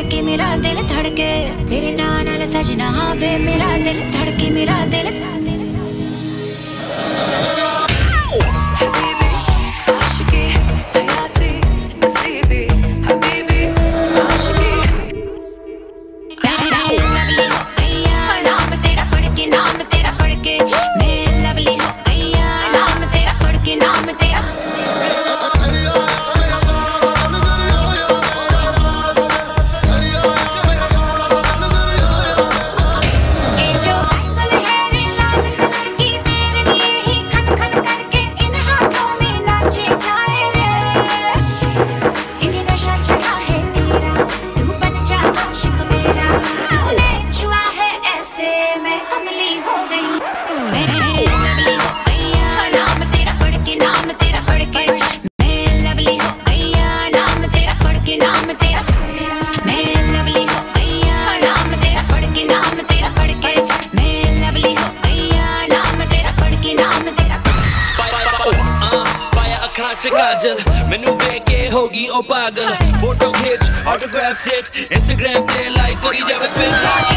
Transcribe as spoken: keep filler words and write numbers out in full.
धड़के मेरा दिल धड़के तेरे नाल नाल सजना वे मेरा दिल धड़के मेरा दिल नाम तेरा पढ़ के मैं लवली हो गई नाम तेरा पढ़ के नाम तेरा ये जो एंगल है रे लाल कलर की तेरे लिए ही खन खन करके इन हाथों में नाचे जाए रे इन्हें नशा चढ़ा है तेरा तू बन जा आशिक मेरा तूने छुआ है ऐसे मैं कमली हो गई मैं लवली हो गई नाम तेरा पढ़ के नाम तेरा पढ़ के मैं लवली हो गई नाम तेरा पढ़ के नाम तेरा मैं लवली हो गई नाम तेरा पढ़ के नाम तेरा पढ़ के मैं लवली हो गई नाम तेरा पढ़ के नाम तेरा पाया अखां च काजल मैनू वेख के होगी ओ पागल फोटो खिच ऑटोग्राफ सेट इंस्टाग्राम ते लाइक करी जावे फिर